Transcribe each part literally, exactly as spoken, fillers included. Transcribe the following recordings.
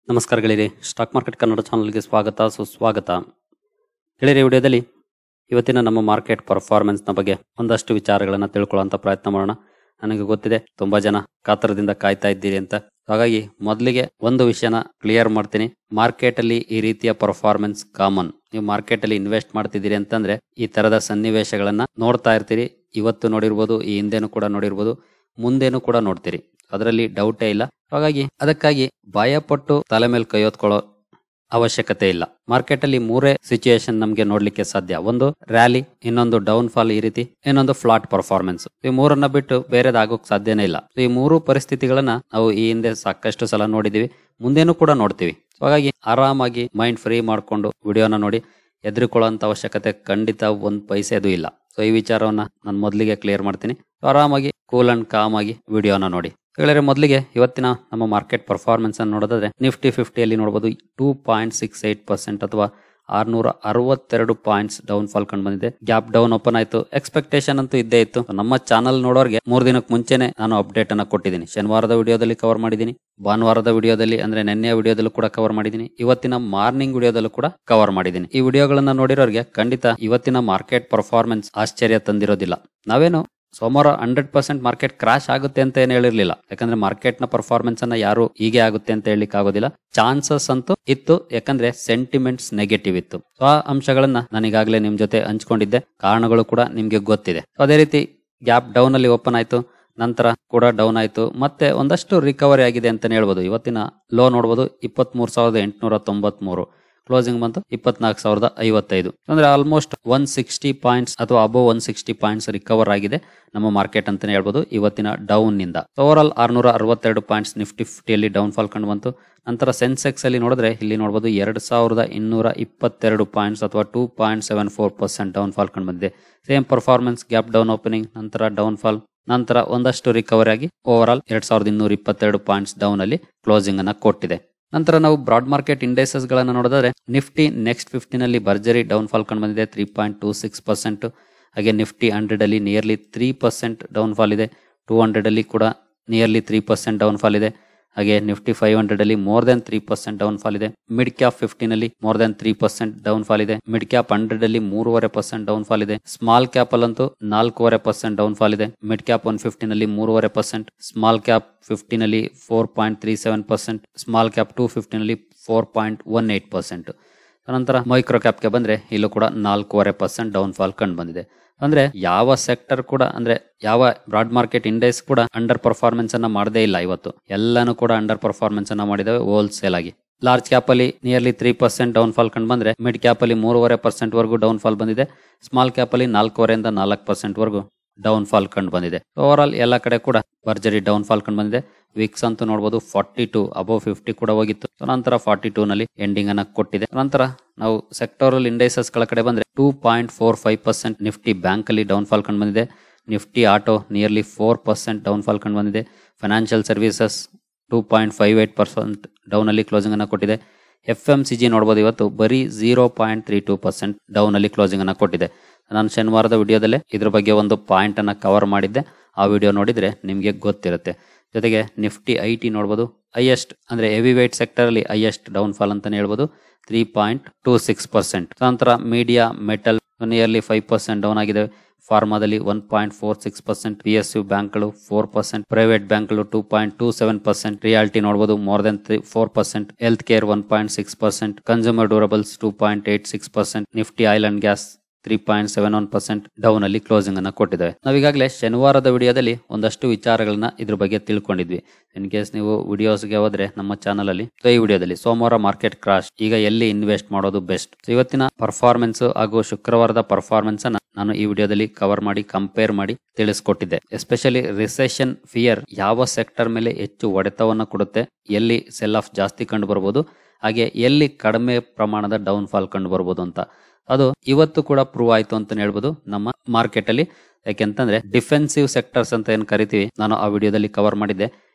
ನಮಸ್ಕಾರ ಗೆಳೆಯರಿ, stock market Kannada ಚಾನಲ್ಗೆ ಸ್ವಾಗತ ಸುಸ್ವಾಗತ. ಗೆಳೆಯರಿ, ವಿಡಿಯೋದಲ್ಲಿ ಇವತ್ತಿನ ನಮ್ಮ ಮಾರ್ಕೆಟ್ ಪರ್ಫಾರ್ಮೆನ್ಸ್ನ ಬಗ್ಗೆ ಒಂದಷ್ಟು ವಿಚಾರಗಳನ್ನು ತಿಳ್ಕೊಳ್ಳುವಂಥ ಪ್ರಯತ್ನ ಮಾಡೋಣ. ನನಗೆ ಗೊತ್ತಿದೆ ತುಂಬಾ ಜನ ಕಾತರದಿಂದ ಕಾಯ್ತಾ ಇದ್ದೀರಿ ಅಂತ. ಹಾಗಾಗಿ ಮೊದಲಿಗೆ ಒಂದು ವಿಷಯನ ಕ್ಲಿಯರ್ ಮಾಡ್ತೀನಿ. ಮಾರ್ಕೆಟ್ ಅಲ್ಲಿ ಈ ರೀತಿಯ ಪರ್ಫಾರ್ಮೆನ್ಸ್ ಕಾಮನ್. ನೀವು ಮಾರ್ಕೆಟ್ ಅಲ್ಲಿ ಇನ್ವೆಸ್ಟ್ ಮಾಡ್ತಿದ್ದೀರಿ ಅಂತಂದ್ರೆ ಈ ತರದ ಸನ್ನಿವೇಶಗಳನ್ನ ನೋಡ್ತಾ ಇರ್ತೀರಿ. ಇವತ್ತು ನೋಡಿರ್ಬೋದು, ಈ ಹಿಂದೆನೂ ಕೂಡ ನೋಡಿರ್ಬೋದು, ಮುಂದೇನು ಕೂಡ ನೋಡ್ತೀರಿ, ಅದರಲ್ಲಿ ಡೌಟೇ ಇಲ್ಲ. ಹಾಗಾಗಿ ಅದಕ್ಕಾಗಿ ಭಯಪಟ್ಟು ತಲೆ ಮೇಲೆ ಕೈ ಹೊತ್ಕೊಳ್ಳೋ ಅವಶ್ಯಕತೆ ಇಲ್ಲ. ಮಾರ್ಕೆಟ್ ಅಲ್ಲಿ ಮೂರೇ ಸಿಚುಯೇಷನ್ ನಮ್ಗೆ ನೋಡ್ಲಿಕ್ಕೆ ಸಾಧ್ಯ. ಒಂದು ರ್ಯಾಲಿ, ಇನ್ನೊಂದು ಡೌನ್ ಫಾಲ್, ಈ ರೀತಿ ಇನ್ನೊಂದು ಫ್ಲಾಟ್ ಪರ್ಫಾರ್ಮೆನ್ಸ್. ಈ ಮೂರನ್ನ ಬಿಟ್ಟು ಬೇರೆದಾಗೋಕ್ ಸಾಧ್ಯನೇ ಇಲ್ಲ. ಈ ಮೂರು ಪರಿಸ್ಥಿತಿಗಳನ್ನ ನಾವು ಈ ಹಿಂದೆ ಸಾಕಷ್ಟು ಸಲ ನೋಡಿದೀವಿ, ಮುಂದೇನು ಕೂಡ ನೋಡ್ತೀವಿ. ಹಾಗಾಗಿ ಆರಾಮಾಗಿ ಮೈಂಡ್ ಫ್ರೀ ಮಾಡ್ಕೊಂಡು ವಿಡಿಯೋನ ನೋಡಿ. ಎದುರುಕೊಳ್ಳುವಂತ ಅವಶ್ಯಕತೆ ಖಂಡಿತ ಒಂದ್ ಪೈಸೆದು ಇಲ್ಲ. ಸೊ ಈ ವಿಚಾರವನ್ನ ನಾನು ಮೊದಲಿಗೆ ಕ್ಲಿಯರ್ ಮಾಡ್ತೀನಿ. ಆರಾಮಾಗಿ ಕೂಲ್ ಅಂಡ್ ಕಾಮ್ ಆಗಿ ವಿಡಿಯೋನ ನೋಡಿ. ಹೇಳಿದ್ರೆ ಮೊದಲಿಗೆ ಇವತ್ತಿನ ನಮ್ಮ ಮಾರ್ಕೆಟ್ ಪರ್ಫಾರ್ಮೆನ್ಸ್ ಅನ್ನು ನೋಡೋದಾದ್ರೆ ನಿಫ್ಟಿ ಫಿಫ್ಟಿಯಲ್ಲಿ ನೋಡಬಹುದು two point six eight percent ಅಥವಾ ಆರ್ನೂರ ಅರವತ್ತೆರಡು ಪಾಯಿಂಟ್ಸ್ ಡೌನ್ ಫಾಲ್ ಕಂಡು ಬಂದಿದೆ. ಗ್ಯಾಪ್ ಡೌನ್ ಓಪನ್ ಆಯ್ತು. ಎಕ್ಸ್ಪೆಕ್ಟೇಷನ್ ಅಂತೂ ಇದ್ದೇ ಇತ್ತು. ನಮ್ಮ ಚಾನಲ್ ನೋಡೋರ್ಗೆ ಮೂರ್ ದಿನಕ್ಕೆ ಮುಂಚೆನೆ ನಾನು ಅಪ್ಡೇಟ್ ಅನ್ನ ಕೊಟ್ಟಿದ್ದೀನಿ. ಶನಿವಾರದ ವಿಡಿಯೋದಲ್ಲಿ ಕವರ್ ಮಾಡಿದ್ದೀನಿ, ಭಾನುವಾರದ ವಿಡಿಯೋದಲ್ಲಿ ಅಂದ್ರೆ ನೆನ್ನೆಯ ವಿಡಿಯೋದಲ್ಲೂ ಕೂಡ ಕವರ್ ಮಾಡಿದ್ದೀನಿ, ಇವತ್ತಿನ ಮಾರ್ನಿಂಗ್ ವಿಡಿಯೋದಲ್ಲೂ ಕೂಡ ಕವರ್ ಮಾಡಿದ್ದೀನಿ. ಈ ವಿಡಿಯೋಗಳನ್ನ ನೋಡಿರೋರ್ಗೆ ಖಂಡಿತ ಇವತ್ತಿನ ಮಾರ್ಕೆಟ್ ಪರ್ಫಾರ್ಮೆನ್ಸ್ ಆಶ್ಚರ್ಯ ತಂದಿರೋದಿಲ್ಲ. ನಾವೇನು ಸೋಮವಾರ ಹಂಡ್ರೆಡ್ ಪರ್ಸೆಂಟ್ ಮಾರ್ಕೆಟ್ ಕ್ರಾಶ್ ಆಗುತ್ತೆ ಅಂತ ಏನ್ ಹೇಳಿರ್ಲಿಲ್ಲ. ಯಾಕಂದ್ರೆ ಮಾರ್ಕೆಟ್ ನ ಪರ್ಫಾರ್ಮೆನ್ಸ್ ಅನ್ನ ಯಾರು ಹೀಗೆ ಆಗುತ್ತೆ ಅಂತ ಹೇಳಲಿಕ್ಕೆ ಆಗೋದಿಲ್ಲ. ಚಾನ್ಸಸ್ ಅಂತೂ ಇತ್ತು, ಯಾಕಂದ್ರೆ ಸೆಂಟಿಮೆಂಟ್ಸ್ ನೆಗೆಟಿವ್ ಇತ್ತು. ಸೊ ಆ ಅಂಶಗಳನ್ನ ನಾನು ಈಗಾಗಲೇ ನಿಮ್ ಜೊತೆ ಹಂಚ್ಕೊಂಡಿದ್ದೆ. ಕಾರಣಗಳು ಕೂಡ ನಿಮ್ಗೆ ಗೊತ್ತಿದೆ. ಅದೇ ರೀತಿ ಗ್ಯಾಪ್ ಡೌನ್ ಅಲ್ಲಿ ಓಪನ್ ಆಯ್ತು, ನಂತರ ಕೂಡ ಡೌನ್ ಆಯ್ತು, ಮತ್ತೆ ಒಂದಷ್ಟು ರಿಕವರಿ ಆಗಿದೆ ಅಂತಾನೆ ಹೇಳ್ಬೋದು. ಇವತ್ತಿನ ಲೋ ನೋಡಬಹುದು ಇಪ್ಪತ್ತ್ ಮೂರ್ ಸಾವಿರದ ಎಂಟುನೂರ ತೊಂಬತ್ ಮೂರು, ಕ್ಲೋಸಿಂಗ್ ಬಂತು ಇಪ್ಪತ್ನಾಲ್ಕು ಸಾವಿರದ ಐವತ್ತೈದು. ಅಂದ್ರೆ ಆಲ್ಮೋಸ್ಟ್ ಒನ್ ಸಿಕ್ಸ್ಟಿ ಪಾಯಿಂಟ್ಸ್ ಅಥವಾ above one sixty points recover ಆಗಿದೆ ನಮ್ಮ ಮಾರ್ಕೆಟ್ ಅಂತಾನೆ ಹೇಳ್ಬೋದು ಇವತ್ತಿನ ಡೌನ್ ನಿಂದ. ಓವರ್ ಆಲ್ ಆರ್ನೂರ ಅರವತ್ತೆರಡು ಪಾಯಿಂಟ್ಸ್ ನಿಫ್ಟಿ ಫಿಫ್ಟಿಯಲ್ಲಿ ಡೌನ್ ಫಾಲ್ ಕಂಡು ಬಂತು. ನಂತರ ಸೆನ್ಸೆಕ್ಸ್ ಅಲ್ಲಿ ನೋಡಿದ್ರೆ ಇಲ್ಲಿ ನೋಡಬಹುದು ಎರಡ್ ಸಾವಿರದ ಇನ್ನೂರ ಇಪ್ಪತ್ತೆರಡು ಪಾಯಿಂಟ್ಸ್ ಅಥವಾ two point seven four percent down fall ಕಂಡು ಬಂದಿದೆ. Same performance, gap down opening, ನಂತರ ಡೌನ್ ಫಾಲ್, ನಂತರ ಒಂದಷ್ಟು ರಿಕವರಿ ಆಗಿ ಓವರ್ ಆಲ್ ಎರಡ್ ಸಾವಿರದ ಇನ್ನೂರ ಇಪ್ಪತ್ತೆರಡು ಪಾಯಿಂಟ್ಸ್ ಡೌನ್ ಅಲ್ಲಿ ಕ್ಲೋಸಿಂಗ್ ಅನ್ನ ಕೊಟ್ಟಿದೆ. ನಂತರ ನಾವು ಬ್ರಾಡ್ ಮಾರ್ಕೆಟ್ ಇಂಡೈಸಸ್ ಗಳನ್ನ ನೋಡಿದ್ರೆ ನಿಫ್ಟಿ ನೆಕ್ಸ್ಟ್ ಫಿಫ್ಟಿನ್ ಅಲ್ಲಿ ಭರ್ಜರಿ ಡೌನ್ ಫಾಲ್ ಕಂಡು ಬಂದಿದೆ, three point two six percent. ಹಾಗೆ ನಿಫ್ಟಿ ಹಂಡ್ರೆಡ್ ಅಲ್ಲಿ nearly three percent down fall ಇದೆ. ಟೂ ಹಂಡ್ರೆಡ್ ಅಲ್ಲಿ ಕೂಡ nearly three percent down fall ಇದೆ. ಹಾಗೆ ನಿಫ್ಟಿ ಫೈವ್ ಹಂಡ್ರೆಡ್ ಅಲ್ಲಿ more than three percent down fall ಇದೆ. ಮಿಡ್ ಕ್ಯಾಪ್ ಫಿಫ್ಟೀನ್ ಅಲ್ಲಿ more than three percent down fall ಇದೆ. ಮಿಡ್ ಕ್ಯಾಪ್ ಹಂಡ್ರೆಡ್ ಅಲ್ಲಿ ಮೂರುವರೆ ಪರ್ಸೆಂಟ್ ಡೌನ್ ಫಾಲ್ ಇದೆ. ಸ್ಮಾಲ್ ಕ್ಯಾಪ್ ಅಲ್ಲಂತೂ ನಾಲ್ಕೂವರೆ ಪರ್ಸೆಂಟ್ ಡೌನ್ ಫಾಲ್ ಇದೆ. ಮಿಡ್ ಕ್ಯಾಪ್ ಒನ್ ಫಿಫ್ಟೀನ್ ಅಲ್ಲಿ ಮೂರುವರೆ ಪರ್ಸೆಂಟ್, ಸ್ಮಾಲ್ ಕ್ಯಾಪ್ ಫಿಫ್ಟೀನ್ ಅಲ್ಲಿ four point three seven percent, small cap two fifteen ಅಲ್ಲಿ four point one eight percent. ನಂತರ ಮೈಕ್ರೋ ಕ್ಯಾಪ್ಗೆ ಬಂದ್ರೆ ಇಲ್ಲೂ ಕೂಡ ನಾಲ್ಕೂವರೆ ಪರ್ಸೆಂಟ್ ಡೌನ್ ಫಾಲ್ ಕಂಡು ಬಂದಿದೆ. ಅಂದ್ರೆ ಯಾವ ಸೆಕ್ಟರ್ ಕೂಡ ಅಂದ್ರೆ ಯಾವ ಬ್ರಾಡ್ ಮಾರ್ಕೆಟ್ ಇಂಡೆಕ್ಸ್ ಕೂಡ ಅಂಡರ್ ಪರ್ಫಾರ್ಮೆನ್ಸ್ ಅನ್ನ ಮಾಡದೇ ಇಲ್ಲ. ಇವತ್ತು ಎಲ್ಲಾನು ಕೂಡ ಅಂಡರ್ ಪರ್ಫಾರ್ಮೆನ್ಸ್ ಅನ್ನ ಮಾಡಿದಾವೆ ಹೋಲ್ಸೇಲ್ ಆಗಿ. ಲಾರ್ಜ್ ಕ್ಯಾಪ್ ಅಲ್ಲಿ nearly three percent down fall ಕಂಡು ಬಂದ್ರೆ ಮಿಡ್ ಕ್ಯಾಪ್ ಅಲ್ಲಿ ಮೂರುವರೆ ಪರ್ಸೆಂಟ್ ವರೆಗೂ ಡೌನ್ ಫಾಲ್ ಬಂದಿದೆ. ಸ್ಮಾಲ್ ಕ್ಯಾಪ್ ಅಲ್ಲಿ ನಾಲ್ಕೂವರೆಯಿಂದ ನಾಲ್ಕು ಪರ್ಸೆಂಟ್ ವರೆಗೂ ಡೌನ್ ಫಾಲ್ ಕಂಡು ಬಂದಿದೆ. ಓವರ್ ಆಲ್ ಎಲ್ಲ ಕಡೆ ಕೂಡ ಭರ್ಜರಿ ಡೌನ್ ಫಾಲ್ ಕಂಡು ಬಂದಿದೆ. ವಿಕ್ಸ್ ಅಂತೂ ನೋಡಬಹುದು ಫಾರ್ಟಿ ಟೂ ಅಬೌವ್ ಫಿಫ್ಟಿ ಕೂಡ ಹೋಗಿತ್ತು. ನಂತರ ಫಾರ್ಟಿ ಟೂ ನಲ್ಲಿ ಎಂಡಿಂಗ್ ಅನ್ನ ಕೊಟ್ಟಿದೆ. ನಂತರ ನಾವು ಸೆಕ್ಟೋರಲ್ ಇಂಡೈಸಸ್ ಗಳ ಕಡೆ ಬಂದ್ರೆ two point four five percent Nifty bank ಅಲ್ಲಿ ಡೌನ್ ಫಾಲ್ ಕಂಡು ಬಂದಿದೆ. Nifty auto nearly four percent down fall ಕಂಡು ಬಂದಿದೆ. Financial services two point five eight percent down ಅಲ್ಲಿ ಕ್ಲೋಸಿಂಗ್ ಅನ್ನ ಕೊಟ್ಟಿದೆ. ಎಫ್ ಎಂ ಸಿ ಜಿ ನೋಡಬಹುದು ಇವತ್ತು ಬರೀ zero point three two percent down ಅಲ್ಲಿ ಕ್ಲೋಸಿಂಗ್ ಅನ್ನ ಕೊಟ್ಟಿದೆ. ನಾನು ಶನಿವಾರದ ವಿಡಿಯೋದಲ್ಲೇ ಇದ್ರ ಬಗ್ಗೆ ಒಂದು ಪಾಯಿಂಟ್ ಅನ್ನ ಕವರ್ ಮಾಡಿದ್ದೆ. ಆ ವಿಡಿಯೋ ನೋಡಿದ್ರೆ ನಿಮ್ಗೆ ಗೊತ್ತಿರುತ್ತೆ. ಜೊತೆಗೆ ನಿಫ್ಟಿ ಐ ಟಿ ನೋಡಬಹುದು ಹೈಯೆಸ್ಟ್ ಅಂದ್ರೆ ಹೆವಿ ವೇಟ್ ಸೆಕ್ಟರ್ ಅಲ್ಲಿ ಹೈಯೆಸ್ಟ್ ಡೌನ್ ಫಾಲ್ ಅಂತಾನೆ ಹೇಳ್ಬೋದು, three point two six percent. ನಂತರ media, metal nearly five percent down ಆಗಿದೆ. ಫಾರ್ಮಾದಲ್ಲಿ one point four six percent, P S U ಬ್ಯಾಂಕ್ಗಳು ಫೋರ್ ಪರ್ಸೆಂಟ್, ಪ್ರೈವೇಟ್ ಬ್ಯಾಂಕ್ಗಳು two point two seven percent, realty ನೋಡಬಹುದು more than three four percent, health care one point six percent, consumer durables two point eight six percent, Nifty oil and gas three point seven one percent down ಅಲ್ಲಿ closing ಅನ್ನ ಕೊಟ್ಟಿದ್ದಾರೆ. ನಾವೀಗಾಗಲೇ ಶನಿವಾರದ ವಿಡಿಯೋದಲ್ಲಿ ಒಂದಷ್ಟು ವಿಚಾರಗಳನ್ನ ಇದ್ರ ಬಗ್ಗೆ ತಿಳ್ಕೊಂಡಿದ್ವಿ. ಇನ್ case ನೀವು ವಿಡಿಯೋಸ್ಗೆ ಹೋದ್ರೆ ನಮ್ಮ ಚಾನಲ್ ಅಲ್ಲಿ ಈ ವಿಡಿಯೋದಲ್ಲಿ ಸೋಮವಾರ ಮಾರ್ಕೆಟ್ ಕ್ರಾಶ್, ಈಗ ಎಲ್ಲಿ ಇನ್ವೆಸ್ಟ್ ಮಾಡೋದು ಬೆಸ್ಟ್, ಇವತ್ತಿನ ಪರ್ಫಾರ್ಮೆನ್ಸ್ ಹಾಗೂ ಶುಕ್ರವಾರದ ಪರ್ಫಾರ್ಮೆನ್ಸ್ ಅನ್ನ ನಾನು ಈ ವಿಡಿಯೋದಲ್ಲಿ ಕವರ್ ಮಾಡಿ ಕಂಪೇರ್ ಮಾಡಿ ತಿಳಿಸ್ಕೊಟ್ಟಿದ್ದೆ. ಎಸ್ಪೆಷಲಿ ರಿಸೆಷನ್ ಫಿಯರ್ ಯಾವ ಸೆಕ್ಟರ್ ಮೇಲೆ ಹೆಚ್ಚು ಹೊಡೆತವನ್ನ ಕೊಡುತ್ತೆ, ಎಲ್ಲಿ ಸೆಲ್ ಆಫ್ ಜಾಸ್ತಿ ಕಂಡು ಬರ್ಬೋದು, ಹಾಗೆ ಎಲ್ಲಿ ಕಡಿಮೆ ಪ್ರಮಾಣದ ಡೌನ್ ಫಾಲ್ ಕಂಡು ಬರ್ಬೋದು ಅಂತ. ಅದು ಇವತ್ತು ಕೂಡ ಪ್ರೂವ್ ಆಯ್ತು ಅಂತ ಹೇಳ್ಬೋದು ನಮ್ಮ ಮಾರ್ಕೆಟ್ ಅಲ್ಲಿ. ಯಾಕೆಂತಂದ್ರೆ ಡಿಫೆನ್ಸಿವ್ ಸೆಕ್ಟರ್ಸ್ ಅಂತ ಏನ್ ಕರಿತೀವಿ, ನಾನು ಆ ವಿಡಿಯೋದಲ್ಲಿ ಕವರ್ ಮಾಡಿದ್ದೆ.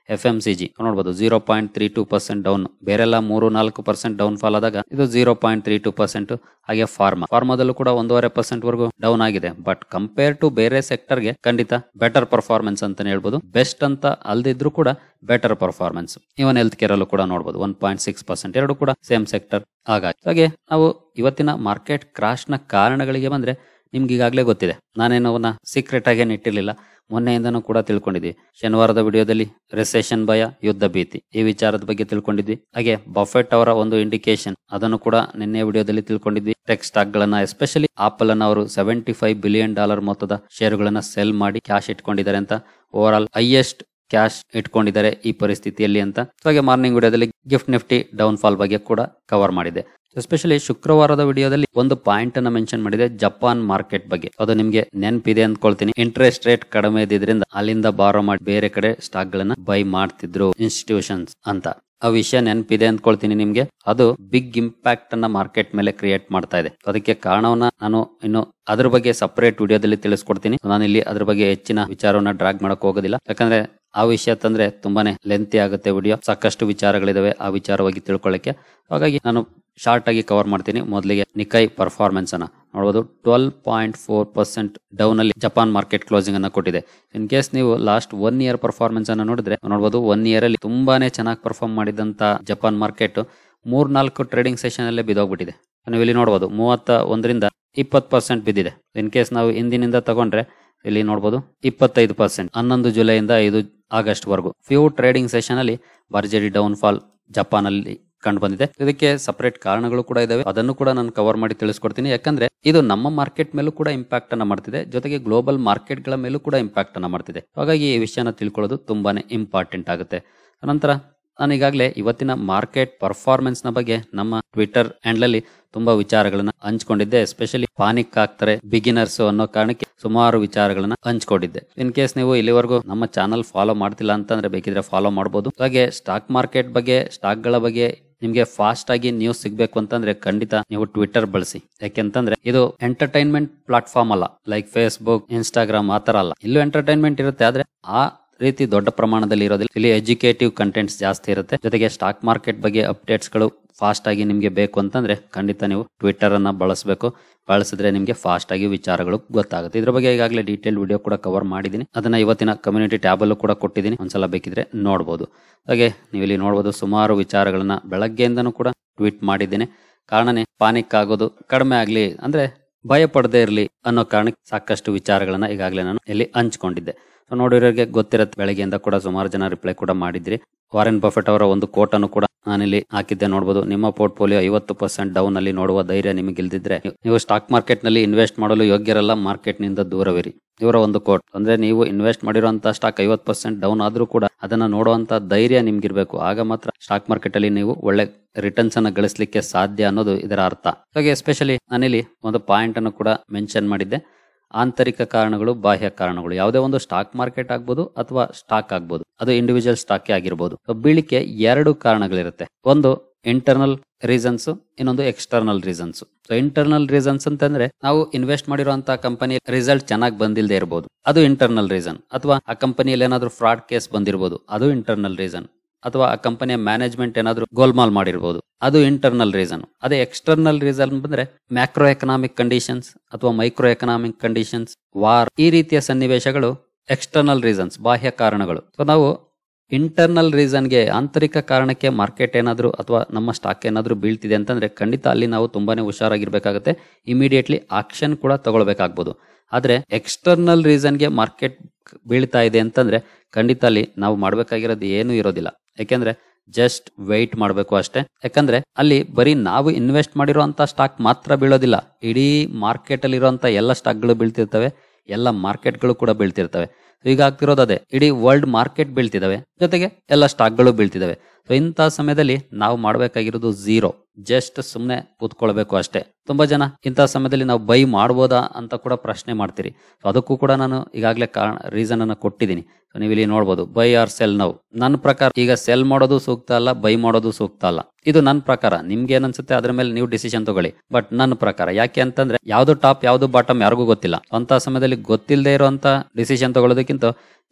ಎಫ್ ಎಂ ಸಿ ಜಿ ನೋಡಬಹುದು zero point three two percent down, ಬೇರೆಲ್ಲ ಮೂರು ನಾಲ್ಕು ಪರ್ಸೆಂಟ್ ಡೌನ್ ಫಾಲ್ ಆದಾಗ ಇದು zero point three two percent. ಹಾಗೆ ಫಾರ್ಮಾ ಫಾರ್ಮಾದಲ್ಲೂ ಕೂಡ ಒಂದೂವರೆ ಪರ್ಸೆಂಟ್ ವರೆಗೂ ಡೌನ್ ಆಗಿದೆ. ಬಟ್ ಕಂಪೇರ್ ಟು ಬೇರೆ ಸೆಕ್ಟರ್ ಗೆ ಖಂಡಿತ ಬೆಟರ್ ಪರ್ಫಾರ್ಮೆನ್ಸ್ ಅಂತಾನೆ ಹೇಳ್ಬೋದು. ಬೆಸ್ಟ್ ಅಂತ ಅಲ್ದಿದ್ರು ಕೂಡ better performance. Even health care ಅಲ್ಲೂ ಕೂಡ ನೋಡಬಹುದು ಒನ್ ಪಾಯಿಂಟ್ ಸಿಕ್ಸ್ ಪರ್ಸೆಂಟ್, ಎರಡು ಕೂಡ ಸೇಮ್ ಸೆಕ್ಟರ್. ಹಾಗಾಗಿ ಹಾಗೆ ನಾವು ಇವತ್ತಿನ ಮಾರ್ಕೆಟ್ ಕ್ರಾಶ್ ನ ಕಾರಣಗಳಿಗೆ ಬಂದ್ರೆ ನಿಮ್ಗೆ ಈಗಾಗಲೇ ಗೊತ್ತಿದೆ. ನಾನೇನು ಅವನ್ನ ಸೀಕ್ರೆಟ್ ಆಗೇನು ಇಟ್ಟಿರ್ಲಿಲ್ಲ, ಮೊನ್ನೆಯಿಂದನೂ ಕೂಡ ತಿಳ್ಕೊಂಡಿದ್ವಿ. ಶನಿವಾರದ ವಿಡಿಯೋದಲ್ಲಿ ರೆಸೆಷನ್ ಭಯ, ಯುದ್ಧ ಭೀತಿ ಈ ವಿಚಾರದ ಬಗ್ಗೆ ತಿಳ್ಕೊಂಡಿದ್ವಿ. ಹಾಗೆ ಬಫೆಟ್ ಅವರ ಒಂದು ಇಂಡಿಕೇಶನ್ ಅದನ್ನು ಕೂಡ ನಿನ್ನೆ ವಿಡಿಯೋದಲ್ಲಿ ತಿಳ್ಕೊಂಡಿದ್ವಿ. ಟೆಕ್ ಸ್ಟಾಕ್ ಗಳನ್ನ ಎಸ್ಪೆಷಲಿ ಆಪಲ್ ಅನ್ನ ಅವರು ಸೆವೆಂಟಿ ಫೈವ್ ಬಿಲಿಯನ್ ಡಾಲರ್ ಮೊತ್ತದ ಶೇರುಗಳನ್ನ ಸೆಲ್ ಮಾಡಿ ಕ್ಯಾಶ್ ಇಟ್ಕೊಂಡಿದ್ದಾರೆ ಅಂತ, ಓವರ್ ಆಲ್ ಹೈಯೆಸ್ಟ್ ಕ್ಯಾಶ್ ಇಟ್ಕೊಂಡಿದ್ದಾರೆ ಈ ಪರಿಸ್ಥಿತಿಯಲ್ಲಿ ಅಂತ. ಹಾಗೆ ಮಾರ್ನಿಂಗ್ ವಿಡಿಯೋದಲ್ಲಿ ಗಿಫ್ಟ್ ನಿಫ್ಟಿ ಡೌನ್ ಫಾಲ್ ಬಗ್ಗೆ ಕೂಡ ಕವರ್ ಮಾಡಿದೆ. ಎಸ್ಪೆಷಲಿ ಶುಕ್ರವಾರದ ವಿಡಿಯೋದಲ್ಲಿ ಒಂದು ಪಾಯಿಂಟ್ ಅನ್ನ ಮೆನ್ಷನ್ ಮಾಡಿದೆ ಜಪಾನ್ ಮಾರ್ಕೆಟ್ ಬಗ್ಗೆ. ಅದು ನಿಮ್ಗೆ ನೆನಪಿದೆ ಅಂದ್ಕೊಳ್ತೀನಿ. ಇಂಟ್ರೆಸ್ಟ್ ರೇಟ್ ಕಡಿಮೆ ಇದ್ದಿದ್ರಿಂದ ಅಲ್ಲಿಂದ ಬಾರೋ ಮಾಡಿ ಬೇರೆ ಕಡೆ ಸ್ಟಾಕ್ ಗಳನ್ನ ಬೈ ಮಾಡ್ತಿದ್ರು ಇನ್ಸ್ಟಿಟ್ಯೂಷನ್ಸ್ ಅಂತ. ಆ ವಿಷಯ ನೆನಪಿದೆ ಅಂದ್ಕೊಳ್ತೀನಿ ನಿಮ್ಗೆ. ಅದು ಬಿಗ್ ಇಂಪ್ಯಾಕ್ಟ್ ಅನ್ನ ಮಾರ್ಕೆಟ್ ಮೇಲೆ ಕ್ರಿಯೇಟ್ ಮಾಡ್ತಾ ಇದೆ. ಅದಕ್ಕೆ ಕಾರಣವನ್ನ ನಾನು ಇನ್ನು ಅದ್ರ ಬಗ್ಗೆ ಸಪರೇಟ್ ವಿಡಿಯೋದಲ್ಲಿ ತಿಳಿಸ್ಕೊಡ್ತೀನಿ. ನಾನು ಇಲ್ಲಿ ಅದ್ರ ಬಗ್ಗೆ ಹೆಚ್ಚಿನ ವಿಚಾರವನ್ನ ಡ್ರಾಗ್ ಮಾಡಕ್ ಹೋಗೋದಿಲ್ಲ, ಯಾಕಂದ್ರೆ ಆ ವಿಷಯ ತಂದ್ರೆ ತುಂಬಾನೇ ಲೆಂತಿ ಆಗುತ್ತೆ ವಿಡಿಯೋ. ಸಾಕಷ್ಟು ವಿಚಾರಗಳಿದಾವೆ ಆ ವಿಚಾರವಾಗಿ ತಿಳ್ಕೊಳ್ಳಕ್ಕೆ. ಹಾಗಾಗಿ ನಾನು ಶಾರ್ಟ್ ಆಗಿ ಕವರ್ ಮಾಡ್ತೀನಿ. ಮೊದಲಿಗೆ ನಿಕೈ ಪರ್ಫಾರ್ಮೆನ್ಸ್ ಅನ್ನ ನೋಡಬಹುದು. Twelve point four percent down ಅಲ್ಲಿ ಜಪಾನ್ ಮಾರ್ಕೆಟ್ ಕ್ಲೋಸಿಂಗ್ ಅನ್ನ ಕೊಟ್ಟಿದೆ. ಇನ್ ಕೇಸ್ ನೀವು ಲಾಸ್ಟ್ ಒನ್ ಇಯರ್ ಪರ್ಫಾರ್ಮೆನ್ಸ್ ಅನ್ನ ನೋಡಿದ್ರೆ ನೋಡಬಹುದು, ಒನ್ ಇಯರ್ ಅಲ್ಲಿ ತುಂಬಾನೇ ಚೆನ್ನಾಗಿ ಪರ್ಫಾರ್ಮ್ ಮಾಡಿದಂತ ಜಪಾನ್ ಮಾರ್ಕೆಟ್ ಮೂರ್ ನಾಲ್ಕು ಟ್ರೇಡಿಂಗ್ ಸೆಷನ್ ಅಲ್ಲೇ ಬಿದ್ದೋಗ್ಬಿಟ್ಟಿದೆ. ನೀವು ಇಲ್ಲಿ ನೋಡಬಹುದು ಮೂವತ್ತ ಒಂದರಿಂದ ಇಪ್ಪತ್ತು ಪರ್ಸೆಂಟ್ ಬಿದ್ದಿದೆ. ಇನ್ ಕೇಸ್ ನಾವು ಇಂದಿನಿಂದ ತಗೊಂಡ್ರೆ ಇಲ್ಲಿ ನೋಡಬಹುದು ಇಪ್ಪತ್ತೈದು ಪರ್ಸೆಂಟ್ ಹನ್ನೊಂದು ಜುಲೈಯಿಂದ ಐದು ಆಗಸ್ಟ್ ವರೆಗೂ ಫ್ಯೂ ಟ್ರೇಡಿಂಗ್ ಸೆಷನ್ ಅಲ್ಲಿ ಭರ್ಜರಿ ಡೌನ್ ಫಾಲ್ ಜಪಾನ್ ಅಲ್ಲಿ ಕಂಡು ಬಂದಿದೆ. ಇದಕ್ಕೆ ಸಪರೇಟ್ ಕಾರಣಗಳು ಕೂಡ ಇದಾವೆ, ಅದನ್ನು ಕೂಡ ನಾನು ಕವರ್ ಮಾಡಿ ತಿಳಿಸ್ಕೊಡ್ತೀನಿ. ಯಾಕಂದ್ರೆ ಇದು ನಮ್ಮ ಮಾರ್ಕೆಟ್ ಮೇಲೂ ಕೂಡ ಇಂಪ್ಯಾಕ್ಟ್ ಅನ್ನ ಮಾಡ್ತಿದೆ, ಜೊತೆಗೆ ಗ್ಲೋಬಲ್ ಮಾರ್ಕೆಟ್ ಗಳ ಮೇಲೂ ಕೂಡ ಇಂಪ್ಯಾಕ್ಟ್ ಅನ್ನ ಮಾಡ್ತಿದೆ. ಹಾಗಾಗಿ ಈ ವಿಷಯನ ತಿಳ್ಕೊಳ್ಳೋದು ತುಂಬಾನೇ ಇಂಪಾರ್ಟೆಂಟ್ ಆಗುತ್ತೆ. ನಂತರ ನಾನು ಈಗಾಗಲೇ ಇವತ್ತಿನ ಮಾರ್ಕೆಟ್ ಪರ್ಫಾರ್ಮೆನ್ಸ್ ನ ಬಗ್ಗೆ ನಮ್ಮ ಟ್ವಿಟರ್ ಹ್ಯಾಂಡಲ್ ಅಲ್ಲಿ ತುಂಬಾ ವಿಚಾರಗಳನ್ನ ಹಂಚ್ಕೊಂಡಿದ್ದೆ. ಎಸ್ಪೆಷಲಿ ಪಾನಿಕ್ ಆಗ್ತಾರೆ ಬಿಗಿನರ್ಸ್ ಅನ್ನೋ ಕಾರಣಕ್ಕೆ ಸುಮಾರು ವಿಚಾರಗಳನ್ನ ಹಂಚ್ಕೊಂಡಿದ್ದೆ. ಇನ್ ಕೇಸ್ ನೀವು ಇಲ್ಲಿವರೆಗೂ ನಮ್ಮ ಚಾನಲ್ ಫಾಲೋ ಮಾಡ್ತಿಲ್ಲ ಅಂತಂದ್ರೆ ಬೇಕಿದ್ರೆ ಫಾಲೋ ಮಾಡಬಹುದು. ಹಾಗೆ ಸ್ಟಾಕ್ ಮಾರ್ಕೆಟ್ ಬಗ್ಗೆ, ಸ್ಟಾಕ್ ಗಳ ಬಗ್ಗೆ ನಿಮ್ಗೆ ಫಾಸ್ಟ್ ಆಗಿ ನ್ಯೂಸ್ ಸಿಗ್ಬೇಕು ಅಂತಂದ್ರೆ ಖಂಡಿತ ನೀವು ಟ್ವಿಟರ್ ಬಳಸಿ. ಯಾಕೆಂತಂದ್ರೆ ಇದು ಎಂಟರ್ಟೈನ್ಮೆಂಟ್ ಪ್ಲಾಟ್ಫಾರ್ಮ್ ಅಲ್ಲ, ಲೈಕ್ ಫೇಸ್ಬುಕ್, ಇನ್ಸ್ಟಾಗ್ರಾಮ್ ಆತರ ಅಲ್ಲ. ಇಲ್ಲೂ ಎಂಟರ್ಟೈನ್ಮೆಂಟ್ ಇರುತ್ತೆ, ಆದ್ರೆ ಆ ರೀತಿ ದೊಡ್ಡ ಪ್ರಮಾಣದಲ್ಲಿ ಇರೋದಿಲ್ಲ. ಇಲ್ಲಿ ಎಜುಕೇಟಿವ್ ಕಂಟೆಂಟ್ಸ್ ಜಾಸ್ತಿ ಇರುತ್ತೆ. ಜೊತೆಗೆ ಸ್ಟಾಕ್ ಮಾರ್ಕೆಟ್ ಬಗ್ಗೆ ಅಪ್ಡೇಟ್ಸ್ ಗಳು ಫಾಸ್ಟ್ ಆಗಿ ನಿಮ್ಗೆ ಬೇಕು ಅಂತಂದ್ರೆ ಖಂಡಿತ ನೀವು ಟ್ವಿಟರ್ ಅನ್ನ ಬಳಸಬೇಕು. ಬಳಸಿದ್ರೆ ನಿಮ್ಗೆ ಫಾಸ್ಟ್ ಆಗಿ ವಿಚಾರಗಳು ಗೊತ್ತಾಗುತ್ತೆ. ಇದ್ರ ಬಗ್ಗೆ ಈಗಾಗಲೇ ಡೀಟೇಲ್ ವಿಡಿಯೋ ಕೂಡ ಕವರ್ ಮಾಡಿದೀನಿ. ಅದನ್ನ ಇವತ್ತಿನ ಕಮ್ಯುನಿಟಿ ಟ್ಯಾಬ್ ಅಲ್ಲೂ ಕೂಡ ಕೊಟ್ಟಿದ್ದೀನಿ, ಒಂದ್ಸಲ ಬೇಕಿದ್ರೆ ನೋಡಬಹುದು. ಹಾಗೆ ನೀವು ಇಲ್ಲಿ ನೋಡಬಹುದು ಸುಮಾರು ವಿಚಾರಗಳನ್ನ ಬೆಳಗ್ಗೆಯಿಂದನೂ ಕೂಡ ಟ್ವೀಟ್ ಮಾಡಿದ್ದೇನೆ. ಕಾರಣನೇ ಪಾನಿಕ್ ಆಗೋದು ಕಡಿಮೆ ಆಗ್ಲಿ, ಅಂದ್ರೆ ಭಯ ಪಡದೇ ಇರಲಿ ಅನ್ನೋ ಕಾರಣಕ್ಕೆ ಸಾಕಷ್ಟು ವಿಚಾರಗಳನ್ನ ಈಗಾಗಲೇ ನಾನು ಇಲ್ಲಿ ಹಂಚ್ಕೊಂಡಿದ್ದೆ. ಸೊ ನೋಡಿರೋರಿಗೆ ಗೊತ್ತಿರತ್ತೆ, ಬೆಳಗ್ಗೆಯಿಂದ ಕೂಡ ಸುಮಾರು ಜನ ರಿಪ್ಲೈ ಕೂಡ ಮಾಡಿದ್ರಿ. ವಾರೆನ್ ಬಫೆಟ್ ಅವರ ಒಂದು ಕೋಟ್ ಅನ್ನು ಕೂಡ ನಾನಿಲ್ಲಿ ಹಾಕಿದ್ದೆ ನೋಡಬಹುದು. ನಿಮ್ಮ ಪೋರ್ಟ್ಫೋಲಿಯೋ ಐವತ್ತು ಪರ್ಸೆಂಟ್ ಡೌನ್ ಅಲ್ಲಿ ನೋಡುವ ಧೈರ್ಯ ನಿಮಗೆ ಇಲ್ದಿದ್ರೆ ನೀವು ಸ್ಟಾಕ್ ಮಾರ್ಕೆಟ್ ನಲ್ಲಿ ಇನ್ವೆಸ್ಟ್ ಮಾಡಲು ಯೋಗ್ಯರಲ್ಲ, ಮಾರ್ಕೆಟ್ ನಿಂದ ದೂರವಿರಿ. ಇವರ ಒಂದು ಕೋಟ್ ಅಂದ್ರೆ ನೀವು ಇನ್ವೆಸ್ಟ್ ಮಾಡಿರುವಂತಹ ಸ್ಟಾಕ್ ಐವತ್ತು ಪರ್ಸೆಂಟ್ ಡೌನ್ ಆದ್ರೂ ಕೂಡ ಅದನ್ನ ನೋಡುವಂತ ಧೈರ್ಯ ನಿಮ್ಗಿರ್ಬೇಕು. ಆಗ ಮಾತ್ರ ಸ್ಟಾಕ್ ಮಾರ್ಕೆಟ್ ಅಲ್ಲಿ ನೀವು ಒಳ್ಳೆ ರಿಟರ್ನ್ಸ್ ಅನ್ನ ಗಳಿಸಲಿಕ್ಕೆ ಸಾಧ್ಯ ಅನ್ನೋದು ಇದರ ಅರ್ಥ. ಹಾಗೆ ಎಸ್ಪೆಷಲಿ ನಾನಿಲ್ಲಿ ಒಂದು ಪಾಯಿಂಟ್ ಅನ್ನು ಕೂಡ ಮೆನ್ಷನ್ ಮಾಡಿದ್ದೆ. ಆಂತರಿಕ ಕಾರಣಗಳು, ಬಾಹ್ಯ ಕಾರಣಗಳು. ಯಾವುದೇ ಒಂದು ಸ್ಟಾಕ್ ಮಾರ್ಕೆಟ್ ಆಗ್ಬೋದು ಅಥವಾ ಸ್ಟಾಕ್ ಆಗ್ಬೋದು, ಅದು ಇಂಡಿವಿಜುವಲ್ ಸ್ಟಾಕ್ ಆಗಿರ್ಬೋದು. ಬೀಳಿಕೆ ಎರಡು ಕಾರಣಗಳಿರುತ್ತೆ. ಒಂದು ಇಂಟರ್ನಲ್ ರೀಸನ್ಸ್, ಇನ್ನೊಂದು external reasons. So internal reasons ಅಂತಂದ್ರೆ ನಾವು ಇನ್ವೆಸ್ಟ್ ಮಾಡಿರುವಂತಹ ಕಂಪನಿ ರಿಸಲ್ಟ್ ಚೆನ್ನಾಗಿ ಬಂದಿಲ್ಲದೆ ಇರಬಹುದು, ಅದು ಇಂಟರ್ನಲ್ ರೀಸನ್. ಅಥವಾ ಆ ಕಂಪನಿಯಲ್ಲಿ ಏನಾದ್ರೂ ಫ್ರಾಡ್ ಕೇಸ್ ಬಂದಿರಬಹುದು, ಅದು ಇಂಟರ್ನಲ್ ರೀಸನ್. ಅಥವಾ ಆ ಕಂಪನಿಯ ಮ್ಯಾನೇಜ್ಮೆಂಟ್ ಏನಾದ್ರೂ ಗೋಲ್ಮಾಲ್ ಮಾಡಿರಬಹುದು, ಅದು ಇಂಟರ್ನಲ್ ರೀಸನ್. ಅದೇ ಎಕ್ಸ್ಟರ್ನಲ್ ರೀಸನ್ ಬಂದ್ರೆ ಮ್ಯಾಕ್ರೋ ಎಕನಾಮಿಕ್ ಕಂಡೀಷನ್ಸ್ ಅಥವಾ ಮೈಕ್ರೋ ಎಕನಾಮಿಕ್ ಕಂಡೀಷನ್ಸ್, ವಾರ್, ಈ ರೀತಿಯ ಸನ್ನಿವೇಶಗಳು ಎಕ್ಸ್ಟರ್ನಲ್ ರೀಸನ್ಸ್, ಬಾಹ್ಯ ಕಾರಣಗಳು. ಸೊ ನಾವು ಇಂಟರ್ನಲ್ ರೀಸನ್ಗೆ, ಆಂತರಿಕ ಕಾರಣಕ್ಕೆ ಮಾರ್ಕೆಟ್ ಏನಾದ್ರು ಅಥವಾ ನಮ್ಮ ಸ್ಟಾಕ್ ಏನಾದ್ರು ಬೀಳ್ತಿದೆ ಅಂತಂದ್ರೆ ಖಂಡಿತ ಅಲ್ಲಿ ನಾವು ತುಂಬಾನೇ ಹುಷಾರಾಗಿರ್ಬೇಕಾಗುತ್ತೆ. ಇಮಿಡಿಯೇಟ್ಲಿ ಆಕ್ಷನ್ ಕೂಡ ತಗೊಳ್ಬೇಕಾಗ್ಬೋದು. ಆದ್ರೆ ಎಕ್ಸ್ಟರ್ನಲ್ ರೀಸನ್ಗೆ ಮಾರ್ಕೆಟ್ ಬೀಳ್ತಾ ಇದೆ ಅಂತಂದ್ರೆ ಖಂಡಿತ ಅಲ್ಲಿ ನಾವು ಮಾಡ್ಬೇಕಾಗಿರೋದು ಏನು ಇರೋದಿಲ್ಲ. ಯಾಕೆಂದ್ರೆ ಜಸ್ಟ್ ವೆಯ್ಟ್ ಮಾಡಬೇಕು ಅಷ್ಟೇ. ಯಾಕಂದ್ರೆ ಅಲ್ಲಿ ಬರೀ ನಾವು ಇನ್ವೆಸ್ಟ್ ಮಾಡಿರುವಂತ ಸ್ಟಾಕ್ ಮಾತ್ರ ಬೀಳೋದಿಲ್ಲ, ಇಡೀ ಮಾರ್ಕೆಟ್ ಅಲ್ಲಿ ಇರುವಂತ ಎಲ್ಲ ಸ್ಟಾಕ್ ಗಳು ಬೀಳ್ತಿರ್ತವೆ, ಎಲ್ಲ ಮಾರ್ಕೆಟ್ ಗಳು ಕೂಡ ಬೀಳ್ತಿರ್ತವೆ. ಈಗ ಆಗ್ತಿರೋದು ಅದೇ, ಇಡೀ ವರ್ಲ್ಡ್ ಮಾರ್ಕೆಟ್ ಬೀಳ್ತಿದಾವೆ, ಜೊತೆಗೆ ಎಲ್ಲ ಸ್ಟಾಕ್ ಗಳು ಬೀಳ್ತಿದಾವೆ. ಸೊ ಇಂಥ ಸಮಯದಲ್ಲಿ ನಾವು ಮಾಡಬೇಕಾಗಿರೋದು ಝೀರೋ, ಜಸ್ಟ್ ಸುಮ್ನೆ ಕೂತ್ಕೊಳ್ಬೇಕು ಅಷ್ಟೇ. ತುಂಬಾ ಜನ ಇಂಥ ಸಮಯದಲ್ಲಿ ನಾವು ಬೈ ಮಾಡ್ಬೋದಾ ಅಂತ ಕೂಡ ಪ್ರಶ್ನೆ ಮಾಡ್ತೀರಿ. ಸೊ ಅದಕ್ಕೂ ಕೂಡ ನಾನು ಈಗಾಗಲೇ ಕಾರಣ ರೀಸನ್ ಅನ್ನ ಕೊಟ್ಟಿದ್ದೀನಿ. ಸೊ ನೀವು ಇಲ್ಲಿ ನೋಡಬಹುದು, ಬೈ ಆರ್ ಸೆಲ್ ನೌ. ನನ್ನ ಪ್ರಕಾರ ಈಗ ಸೆಲ್ ಮಾಡೋದು ಸೂಕ್ತ ಅಲ್ಲ, ಬೈ ಮಾಡೋದು ಸೂಕ್ತ ಅಲ್ಲ. ಇದು ನನ್ನ ಪ್ರಕಾರ. ನಿಮ್ಗೆ ಏನನ್ಸುತ್ತೆ ಅದ್ರ ಮೇಲೆ ನೀವು ಡಿಸಿಷನ್ ತಗೊಳ್ಳಿ. ಬಟ್ ನನ್ನ ಪ್ರಕಾರ ಯಾಕೆ ಅಂತಂದ್ರೆ ಯಾವ್ದು ಟಾಪ್ ಯಾವ್ದು ಬಾಟಮ್ ಯಾರಿಗೂ ಗೊತ್ತಿಲ್ಲ. ಅಂತ ಸಮಯದಲ್ಲಿ ಗೊತ್ತಿಲ್ಲದೆ ಇರುವಂತ ಡಿಸಿಷನ್ ತಗೊಳ್ಳೋದಕ್ಕಿಂತ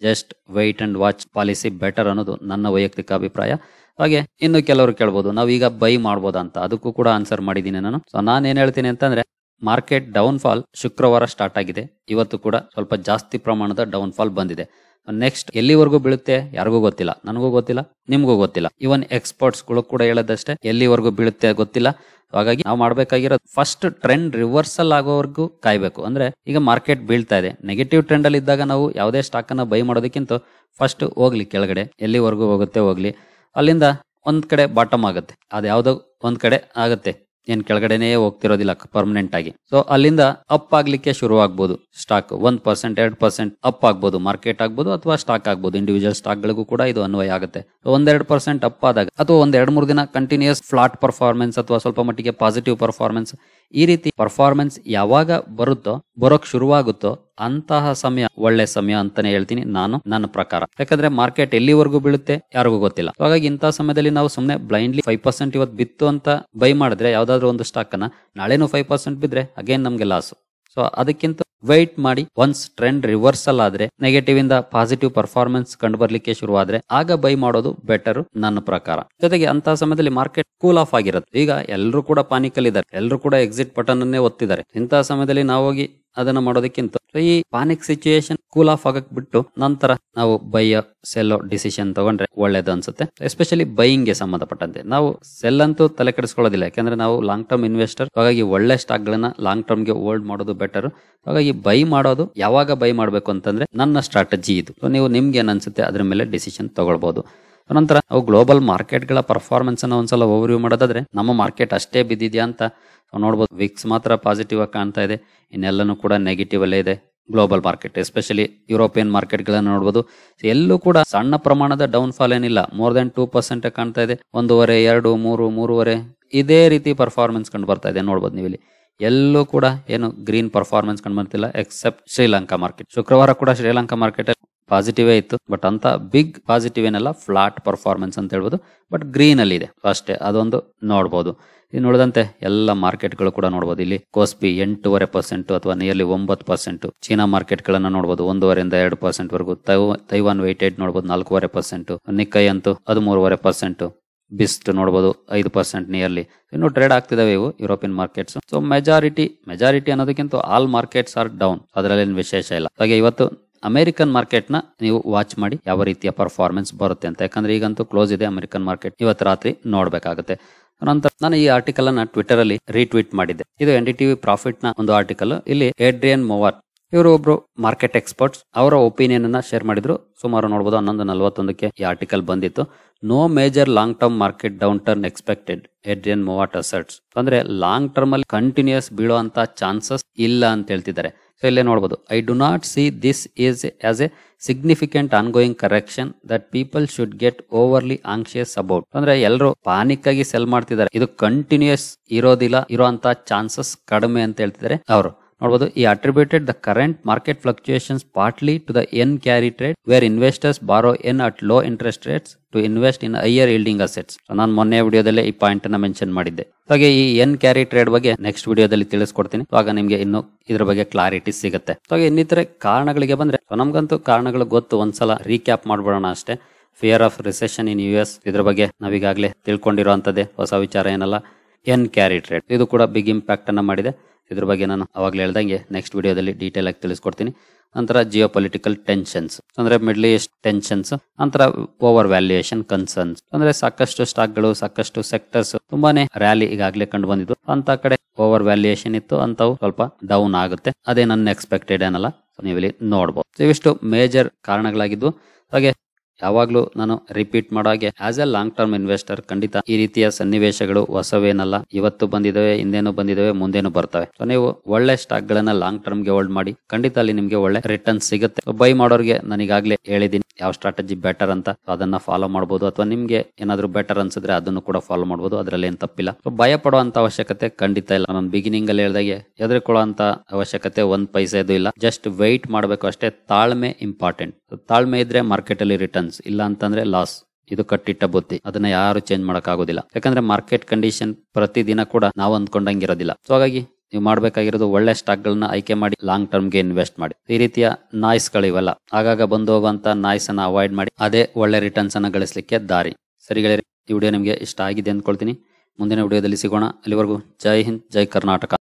just wait and watch policy better ಅನ್ನೋದು ನನ್ನ ವೈಯಕ್ತಿಕ ಅಭಿಪ್ರಾಯ. ಹಾಗೆ ಇನ್ನು ಕೆಲವರು ಕೇಳ್ಬೋದು ನಾವೀಗ ಬೈ ಮಾಡ್ಬೋದಾ ಅಂತ, ಅದಕ್ಕೂ ಕೂಡ ಆನ್ಸರ್ ಮಾಡಿದ್ದೀನಿ ನಾನು. ಸೊ ನಾನು ಏನ್ ಹೇಳ್ತೀನಿ ಅಂತಂದ್ರೆ, ಮಾರ್ಕೆಟ್ ಡೌನ್ ಫಾಲ್ ಶುಕ್ರವಾರ ಸ್ಟಾರ್ಟ್ ಆಗಿದೆ. ಇವತ್ತು ಕೂಡ ಸ್ವಲ್ಪ ಜಾಸ್ತಿ ಪ್ರಮಾಣದ ಡೌನ್ ಫಾಲ್ ಬಂದಿದೆ. ನೆಕ್ಸ್ಟ್ ಎಲ್ಲಿವರೆಗೂ ಬೀಳುತ್ತೆ ಯಾರಿಗೂ ಗೊತ್ತಿಲ್ಲ, ನನಗೂ ಗೊತ್ತಿಲ್ಲ, ನಿಮ್ಗೂ ಗೊತ್ತಿಲ್ಲ. ಇವನ್ ಎಕ್ಸ್ಪರ್ಟ್ಸ್ ಗಳು ಕೂಡ ಹೇಳೋದಷ್ಟೇ, ಎಲ್ಲಿವರೆಗೂ ಬೀಳುತ್ತೆ ಗೊತ್ತಿಲ್ಲ. ಹಾಗಾಗಿ ನಾವು ಮಾಡ್ಬೇಕಾಗಿರೋದು ಫಸ್ಟ್ ಟ್ರೆಂಡ್ ರಿವರ್ಸಲ್ ಆಗೋವರೆಗೂ ಕಾಯ್ಬೇಕು. ಅಂದ್ರೆ ಈಗ ಮಾರ್ಕೆಟ್ ಬೀಳ್ತಾ ಇದೆ, ನೆಗೆಟಿವ್ ಟ್ರೆಂಡ್ ಅಲ್ಲಿ ಇದ್ದಾಗ ನಾವು ಯಾವುದೇ ಸ್ಟಾಕ್ ಅನ್ನ ಬೈ ಮಾಡೋದಕ್ಕಿಂತ ಫಸ್ಟ್ ಹೋಗ್ಲಿ ಕೆಳಗಡೆ, ಎಲ್ಲಿವರೆಗೂ ಹೋಗುತ್ತೆ ಹೋಗ್ಲಿ, ಅಲ್ಲಿಂದ ಒಂದ್ ಕಡೆ ಬಾಟಮ್ ಆಗುತ್ತೆ, ಅದ್ ಯಾವ್ದೋ ಒಂದ್ ಕಡೆ ಆಗುತ್ತೆ, ಏನ್ ಕೆಳಗಡೆನೆ ಹೋಗ್ತಿರೋದಿಲ್ಲ ಪರ್ಮನೆಂಟ್ ಆಗಿ. ಸೊ ಅಲ್ಲಿಂದ ಅಪ್ ಆಗ್ಲಿಕ್ಕೆ ಶುರು ಆಗ್ಬೋದು. ಸ್ಟಾಕ್ ಒಂದ್ ಪರ್ಸೆಂಟ್ ಎರಡ್ ಪರ್ಸೆಂಟ್ ಅಪ್ ಆಗ್ಬೋದು, ಮಾರ್ಕೆಟ್ ಆಗ್ಬೋದು ಅಥವಾ ಸ್ಟಾಕ್ ಆಗ್ಬೋದು. ಇಂಡಿವಿಜುವಲ್ ಸ್ಟಾಕ್ ಗಳಿಗೂ ಕೂಡ ಇದು ಅನ್ವಯ ಆಗುತ್ತೆ. ಒಂದೆರಡು ಪರ್ಸೆಂಟ್ ಅಪ್ ಆದಾಗ ಅಥವಾ ಒಂದ್ ಎರಡ್ ಮೂರು ದಿನ ಕಂಟಿನ್ಯೂಸ್ ಫ್ಲಾಟ್ ಪರ್ಫಾರ್ಮೆನ್ಸ್ ಅಥವಾ ಸ್ವಲ್ಪ ಮಟ್ಟಿಗೆ ಪಾಸಿಟಿವ್ ಪರ್ಫಾರ್ಮೆನ್ಸ್, ಈ ರೀತಿ ಪರ್ಫಾರ್ಮೆನ್ಸ್ ಯಾವಾಗ ಬರುತ್ತೋ ಬರೋಕ್ ಶುರುವಾಗುತ್ತೋ ಅಂತಹ ಸಮಯ ಒಳ್ಳೆ ಸಮಯ ಅಂತಾನೆ ಹೇಳ್ತೀನಿ ನಾನು, ನನ್ನ ಪ್ರಕಾರ. ಯಾಕಂದ್ರೆ ಮಾರ್ಕೆಟ್ ಎಲ್ಲಿವರೆಗೂ ಬೀಳುತ್ತೆ ಯಾರಿಗೂ ಗೊತ್ತಿಲ್ಲ. ಹಾಗಾಗಿ ಇಂತಹ ಸಮಯದಲ್ಲಿ ನಾವು ಸುಮ್ನೆ ಬ್ಲೈಂಡ್ಲಿ ಫೈವ್ ಪರ್ಸೆಂಟ್ ಇವತ್ತು ಬಿತ್ತು ಅಂತ ಬೈ ಮಾಡಿದ್ರೆ ಯಾವ್ದಾದ್ರು ಒಂದು ಸ್ಟಾಕ್ ಅನ್ನ, ನಾಳೆನೂ ಫೈವ್ ಪರ್ಸೆಂಟ್ ಬಿದ್ರೆ ಅಗೇನ್ ನಮ್ಗೆ ಲಾಸ್. ಸೊ ಅದಕ್ಕಿಂತ ವೆಯ್ಟ್ ಮಾಡಿ, ಒನ್ಸ್ ಟ್ರೆಂಡ್ ರಿವರ್ಸಲ್ ಆದ್ರೆ, ನೆಗೆಟಿವ್ ಇಂದ ಪಾಸಿಟಿವ್ ಪರ್ಫಾರ್ಮೆನ್ಸ್ ಕಂಡು ಬರ್ಲಿಕ್ಕೆ ಶುರುವಾದ್ರೆ ಆಗ ಬೈ ಮಾಡೋದು ಬೆಟರ್ ನನ್ನ ಪ್ರಕಾರ. ಜೊತೆಗೆ ಅಂತ ಸಮಯದಲ್ಲಿ ಮಾರ್ಕೆಟ್ ಕೂಲ್ ಆಫ್ ಆಗಿರುತ್ತೆ. ಈಗ ಎಲ್ಲರೂ ಕೂಡ ಪಾನಿಕಲ್ ಇದ್ದಾರೆ, ಎಲ್ಲರೂ ಕೂಡ ಎಕ್ಸಿಟ್ ಬಟನ್ ಅನ್ನೇ ಒತ್ತಿದ್ದಾರೆ. ಇಂತಹ ಸಮಯದಲ್ಲಿ ನಾವು ಹೋಗಿ ಅದನ್ನ ಮಾಡೋದಕ್ಕಿಂತ ಈ ಪಾನಿಕ್ ಸಿಚುಯೇಷನ್ ಕೂಲ್ ಆಫ್ ಆಗಕ್ ಬಿಟ್ಟು ನಂತರ ನಾವು ಬೈ ಸೆಲ್ ಡಿಸಿಷನ್ ತಗೊಂಡ್ರೆ ಒಳ್ಳೇದು ಅನ್ಸುತ್ತೆ. ಎಸ್ಪೆಷಲಿ ಬೈಯಿಂಗ್ ಗೆ ಸಂಬಂಧಪಟ್ಟಂತೆ ನಾವು ಸೆಲ್ ಅಂತೂ ತಲೆ ಕೆಡಿಸ್ಕೊಳ್ಳೋದಿಲ್ಲ, ಯಾಕಂದ್ರೆ ನಾವು ಲಾಂಗ್ ಟರ್ಮ್ ಇನ್ವೆಸ್ಟರ್. ಹಾಗಾಗಿ ಒಳ್ಳೆ ಸ್ಟಾಕ್ ಗಳನ್ನ ಲಾಂಗ್ ಟರ್ಮ್ ಗೆ ಹೋಲ್ಡ್ ಮಾಡೋದು ಬೆಟರ್. ಹಾಗಾಗಿ ಬೈ ಮಾಡೋದು ಯಾವಾಗ ಬೈ ಮಾಡಬೇಕು ಅಂತಂದ್ರೆ ನನ್ನ ಸ್ಟ್ರಾಟಜಿ ಇದು. ಸೊ ನೀವು ನಿಮ್ಗೆ ಏನ್ ಅನ್ಸುತ್ತೆ ಅದ್ರ ಮೇಲೆ ಡಿಸಿಷನ್ ತಗೊಳ್ಬಹುದು. ನಂತರ ನಾವು ಗ್ಲೋಬಲ್ ಮಾರ್ಕೆಟ್ ಗಳ ಪರ್ಫಾರ್ಮೆನ್ಸ್ ಅನ್ನ ಒಂದ್ಸಲ ಓವರ್ವ್ಯೂ ಮಾಡೋದಾದ್ರೆ, ನಮ್ಮ ಮಾರ್ಕೆಟ್ ಅಷ್ಟೇ ಬಿದ್ದಿದ್ಯಾ ಅಂತ ನೋಡ್ಬೋದು. ವಿಕ್ಸ್ ಮಾತ್ರ ಪಾಸಿಟಿವ್ ಆಗಿ ಕಾಣ್ತಾ ಇದೆ, ಇನ್ನೆಲ್ಲನೂ ಕೂಡ ನೆಗೆಟಿವ್ ಅಲ್ಲೇ ಇದೆ. Global market especially European market ಗಳನ್ನ ನೋಡಬಹುದು, ಎಲ್ಲೂ ಕೂಡ ಸಣ್ಣ ಪ್ರಮಾಣದ ಡೌನ್ ಫಾಲ್ ಏನಿಲ್ಲ, ಮೋರ್ ದನ್ ಟೂ ಪರ್ಸೆಂಟ್ ಕಾಣ್ತಾ ಇದೆ. ಒಂದೂವರೆ ಎರಡು ಮೂರು ಮೂರುವರೆ ಇದೇ ರೀತಿ ಪರ್ಫಾರ್ಮೆನ್ಸ್ ಕಂಡು ಬರ್ತಾ ಇದೆ. ನೋಡ್ಬೋದು ನೀವು ಇಲ್ಲಿ ಎಲ್ಲೂ ಕೂಡ ಏನು ಗ್ರೀನ್ ಪರ್ಫಾರ್ಮೆನ್ಸ್ ಕಂಡು ಬರ್ತಿಲ್ಲ ಎಕ್ಸೆಪ್ಟ್ ಶ್ರೀಲಂಕಾ ಮಾರ್ಕೆಟ್. ಶುಕ್ರವಾರ ಕೂಡ ಶ್ರೀಲಂಕಾ ಮಾರ್ಕೆಟ್ ಪಾಸಿಟಿವ್ ಇತ್ತು, ಬಟ್ ಅಂತ ಬಿಗ್ ಪಾಸಿಟಿವ್ ಏನಲ್ಲ, ಫ್ಲಾಟ್ ಪರ್ಫಾರ್ಮೆನ್ಸ್ ಅಂತ ಹೇಳ್ಬೋದು. ಬಟ್ ಗ್ರೀನ್ ಅಲ್ಲಿ ಇದೆ ಅಷ್ಟೇ, ಅದೊಂದು ನೋಡಬಹುದು. ಇದು ನೋಡಿದಂತೆ ಎಲ್ಲ ಮಾರ್ಕೆಟ್ ಗಳು ಕೂಡ ನೋಡಬಹುದು. ಇಲ್ಲಿ ಕೋಸ್ಪಿ ಎಂಟೂವರೆ ಪರ್ಸೆಂಟ್ ಅಥವಾ ನಿಯರ್ಲಿ ಒಂಬತ್ತು ಪರ್ಸೆಂಟ್. ಚೀನಾ ಮಾರ್ಕೆಟ್ ಗಳನ್ನ ನೋಡಬಹುದು, ಒಂದೂವರೆಯಿಂದ ಎರಡು ಪರ್ಸೆಂಟ್ ವರೆಗೂ. ತೈವಾನ್ ವೆಯ್ಟೆಡ್ ನೋಡಬಹುದು ನಾಲ್ಕೂವರೆ ಪರ್ಸೆಂಟ್. ನಿಕ್ಕೈ ಅಂತೂ ಹದಿಮೂರುವರೆ ಪರ್ಸೆಂಟ್. ಬಿಸ್ಟ್ ನೋಡಬಹುದು ಐದು ಪರ್ಸೆಂಟ್ ನಿಯರ್ಲಿ. ಇನ್ನು ಟ್ರೇಡ್ ಆಗ್ತಿದಾವೆ ಇವು European markets. So majority majority ಅನ್ನೋದಕ್ಕಿಂತ ಆಲ್ ಮಾರ್ಕೆಟ್ಸ್ ಆರ್ ಡೌನ್, ಅದರಲ್ಲಿ ವಿಶೇಷ ಇಲ್ಲ. ಹಾಗೆ ಇವತ್ತು ಅಮೆರಿಕನ್ ಮಾರ್ಕೆಟ್ ನ ನೀವು ವಾಚ್ ಮಾಡಿ ಯಾವ ರೀತಿಯ ಪರ್ಫಾರ್ಮೆನ್ಸ್ ಬರುತ್ತೆ ಅಂತ. ಯಾಕಂದ್ರೆ ಈಗಂತೂ ಕ್ಲೋಸ್ ಇದೆ ಅಮೆರಿಕನ್ ಮಾರ್ಕೆಟ್, ಇವತ್ತು ರಾತ್ರಿ ನೋಡ್ಬೇಕಾಗುತ್ತೆ. ನಂತರ ನಾನು ಈ ಆರ್ಟಿಕಲ್ ಅನ್ನ ಟ್ವಿಟರ್ ಅಲ್ಲಿ ರೀಟ್ವೀಟ್ ಮಾಡಿದ್ದೆ. ಇದು ಎನ್ ಡಿ ಟಿವಿ ಪ್ರಾಫಿಟ್ ನ ಒಂದು ಆರ್ಟಿಕಲ್. ಇಲ್ಲಿ ಏಡ್ರಿಯನ್ ಮೊವಾರ್ ಇವರು ಒಬ್ರು ಮಾರ್ಕೆಟ್ ಎಕ್ಸ್ಪರ್ಟ್ಸ್, ಅವರ ಒಪಿನಿಯನ್ ಅನ್ನ ಶೇರ್ ಮಾಡಿದ್ರು. ಸುಮಾರು ನೋಡಬಹುದು ಹನ್ನೊಂದು ನಲವತ್ತೊಂದಕ್ಕೆ ಈ ಆರ್ಟಿಕಲ್ ಬಂದಿತ್ತು. No major long term market downturn expected, Adrian Mowat asserts. ಅಂದ್ರೆ ಲಾಂಗ್ ಟರ್ಮ್ ಅಲ್ಲಿ ಕಂಟಿನ್ಯೂಸ್ ಬೀಳುವಂತ ಚಾನ್ಸಸ್ ಇಲ್ಲ ಅಂತ ಹೇಳ್ತಿದ್ದಾರೆ. ಸೊ ಇಲ್ಲೇ ನೋಡಬಹುದು, I do not see this is as a significant ongoing correction that people should get overly anxious about. ಅಂದ್ರೆ ಎಲ್ಲರೂ ಪಾನಿಕ್ ಆಗಿ ಸೆಲ್ ಮಾಡ್ತಿದ್ದಾರೆ, ಇದು ಕಂಟಿನ್ಯೂಸ್ ಇರೋದಿಲ್ಲ, ಇರುವಂತ ಚಾನ್ಸಸ್ ಕಡಿಮೆ ಅಂತ ಹೇಳ್ತಿದ್ದಾರೆ ಅವರು. ನೋಡಬಹುದು, ಈ attributed the current market fluctuations partly to the yen carry trade where investors borrow yen at low interest rates to invest in higher yielding assets. ನಾನು ಮೊನ್ನೆ ವಿಡಿಯೋದಲ್ಲಿ ಈ ಪಾಯಿಂಟ್ ಅನ್ನ ಮೆನ್ಷನ್ ಮಾಡಿದ್ದೆ. ಹಾಗೆ ಈ ಎನ್ ಕ್ಯಾರಿ ಟ್ರೇಡ್ ಬಗ್ಗೆ ನೆಕ್ಸ್ಟ್ ವಿಡಿಯೋದಲ್ಲಿ ತಿಳಿಸ್ಕೊಡ್ತೀನಿ. ಆಗ ನಿಮ್ಗೆ ಇನ್ನು ಇದ್ರ ಬಗ್ಗೆ ಕ್ಲಾರಿಟಿ ಸಿಗುತ್ತೆ. ಹಾಗೆ ಇನ್ನಿತರೆ ಕಾರಣಗಳಿಗೆ ಬಂದ್ರೆ, ನಮ್ಗಂತೂ ಕಾರಣಗಳು ಗೊತ್ತು, ಒಂದ್ಸಲ ರೀಕ್ಯಾಪ್ ಮಾಡ್ಬಿಡೋಣ ಅಷ್ಟೇ. Fear of recession in U S, ಇದ್ರ ಬಗ್ಗೆ ನಾವೀಗಾಗಲೇ ತಿಳ್ಕೊಂಡಿರುವಂತದ್ದೇ, ಹೊಸ ವಿಚಾರ ಏನಲ್ಲ. ಎನ್ ಕ್ಯಾರಿ ಟ್ರೇಡ್ ಇದು ಕೂಡ ಬಿಗ್ ಇಂಪ್ಯಾಕ್ಟ್ ಅನ್ನ ಮಾಡಿದೆ. ಇದ್ರ ಬಗ್ಗೆ ನಾನು ಅವಾಗಲೇ ಹೇಳ್ದಂಗೆ ನೆಕ್ಸ್ಟ್ ವಿಡಿಯೋದಲ್ಲಿ ಡೀಟೇಲ್ ಆಗಿ ತಿಳಿಸ್ಕೊಡ್ತೀನಿ. ನಂತರ ಜಿಯೋ ಪೊಲಿಟಿಕಲ್ ಟೆನ್ಷನ್ಸ್ ಅಂದ್ರೆ ಮಿಡ್ಲ್ ಈಸ್ಟ್ ಟೆನ್ಷನ್ಸ್, ನಂತರ ಓವರ್ ವ್ಯಾಲ್ಯೂಯೇಷನ್ ಕನ್ಸರ್ನ್ಸ್. ಅಂದ್ರೆ ಸಾಕಷ್ಟು ಸ್ಟಾಕ್ ಗಳು, ಸಾಕಷ್ಟು ಸೆಕ್ಟರ್ಸ್ ತುಂಬಾನೇ ರ್ಯಾಲಿ ಈಗಾಗಲೇ ಕಂಡು ಬಂದಿದ್ದು. ಅಂತ ಕಡೆ ಓವರ್ ವ್ಯಾಲ್ಯೂಯೇಷನ್ ಇತ್ತು, ಅಂತವು ಸ್ವಲ್ಪ ಡೌನ್ ಆಗುತ್ತೆ. ಅದೇ ನನ್ನ ಎಕ್ಸ್ಪೆಕ್ಟೆಡ್ ಏನಲ್ಲ, ನೀವಿಲ್ಲಿ ನೋಡಬಹುದು. ಇವಿಷ್ಟು ಮೇಜರ್ ಕಾರಣಗಳಾಗಿದ್ವು. ಹಾಗೆ ಯಾವಾಗ್ಲೂ ನಾನು ರಿಪೀಟ್ ಮಾಡೋ ಹಾಗೆ, as a long term investor ಖಂಡಿತ ಈ ರೀತಿಯ ಸನ್ನಿವೇಶಗಳು ಹೊಸವೇನಲ್ಲ. ಇವತ್ತು ಬಂದಿದ್ದಾವೆ, ಹಿಂದೇನು ಬಂದಿದ್ದಾವೆ, ಮುಂದೇನು ಬರ್ತವೆ. ಸೊ ನೀವು ಒಳ್ಳೆ ಸ್ಟಾಕ್ ಗಳನ್ನ ಲಾಂಗ್ ಟರ್ಮ್ ಗೆ ಹೋಲ್ಡ್ ಮಾಡಿ, ಖಂಡಿತ ಅಲ್ಲಿ ನಿಮ್ಗೆ ಒಳ್ಳೆ ರಿಟರ್ನ್ ಸಿಗುತ್ತೆ. ಬೈ ಮಾಡೋರಿಗೆ ನನಗಾಗ್ಲೇ ಹೇಳಿದೀನಿ ಯಾವ ಸ್ಟ್ರಾಟಜಿ ಬೆಟರ್ ಅಂತ, ಅದನ್ನ ಫಾಲೋ ಮಾಡಬಹುದು. ಅಥವಾ ನಿಮ್ಗೆ ಏನಾದ್ರು ಬೆಟರ್ ಅನ್ಸಿದ್ರೆ ಅದನ್ನು ಕೂಡ ಫಾಲೋ ಮಾಡಬಹುದು, ಅದ್ರಲ್ಲಿ ಏನ್ ತಪ್ಪಿಲ್ಲ. ಭಯ ಪಡುವಂತ ಅವಶ್ಯಕತೆ ಖಂಡಿತ ಇಲ್ಲ. ನಾನು ಬಿಗಿನಿಂಗ್ ಅಲ್ಲಿ ಹೇಳ್ದಾಗೆ ಹೆದರ್ಕೊಳ್ಳುವಂತ ಅವಶ್ಯಕತೆ ಒಂದ್ ಪೈಸೆದು ಇಲ್ಲ. ಜಸ್ಟ್ ವೆಯ್ಟ್ ಮಾಡಬೇಕು ಅಷ್ಟೇ. ತಾಳ್ಮೆ ಇಂಪಾರ್ಟೆಂಟ್. ತಾಳ್ಮೆ ಇದ್ರೆ ಮಾರ್ಕೆಟ್ ಅಲ್ಲಿ ರಿಟರ್ನ್ಸ್, ಇಲ್ಲ ಅಂತಂದ್ರೆ ಲಾಸ್. ಇದು ಕಟ್ಟಿಟ್ಟ ಬುದ್ಧಿ, ಅದನ್ನ ಯಾರು ಚೇಂಜ್ ಮಾಡಕ್ ಆಗೋದಿಲ್ಲ. ಯಾಕಂದ್ರೆ ಮಾರ್ಕೆಟ್ ಕಂಡೀಷನ್ ಪ್ರತಿದಿನ ಕೂಡ ನಾವು ಅಂದ್ಕೊಂಡಂಗಿರೋದಿಲ್ಲ. ಸೊ ಹಾಗಾಗಿ ನೀವು ಮಾಡಬೇಕಾಗಿರೋದು ಒಳ್ಳೆ ಸ್ಟಾಕ್ ಗಳನ್ನ ಆಯ್ಕೆ ಮಾಡಿ ಲಾಂಗ್ ಟರ್ಮ್ಗೆ ಇನ್ವೆಸ್ಟ್ ಮಾಡಿ. ಈ ರೀತಿಯ ನಾಯ್ಸ್ ಗಳಿವೆಲ್ಲ ಆಗಾಗ ಬಂದು ಹೋಗುವಂತ ನಾಯ್ಸ್ ಅನ್ನ ಅವಾಯ್ಡ್ ಮಾಡಿ, ಅದೇ ಒಳ್ಳೆ ರಿಟರ್ನ್ಸ್ ಅನ್ನ ಗಳಿಸಲಿಕ್ಕೆ ದಾರಿ. ಸರಿ ಗೆಳೆಯರೆ, ಈ ವಿಡಿಯೋ ನಿಮಗೆ ಇಷ್ಟ ಆಗಿದೆ ಅಂದ್ಕೊಳ್ತೀನಿ. ಮುಂದಿನ ವಿಡಿಯೋದಲ್ಲಿ ಸಿಗೋಣ. ಅಲ್ಲಿವರೆಗೂ ಜೈ ಹಿಂದ್, ಜೈ ಕರ್ನಾಟಕ.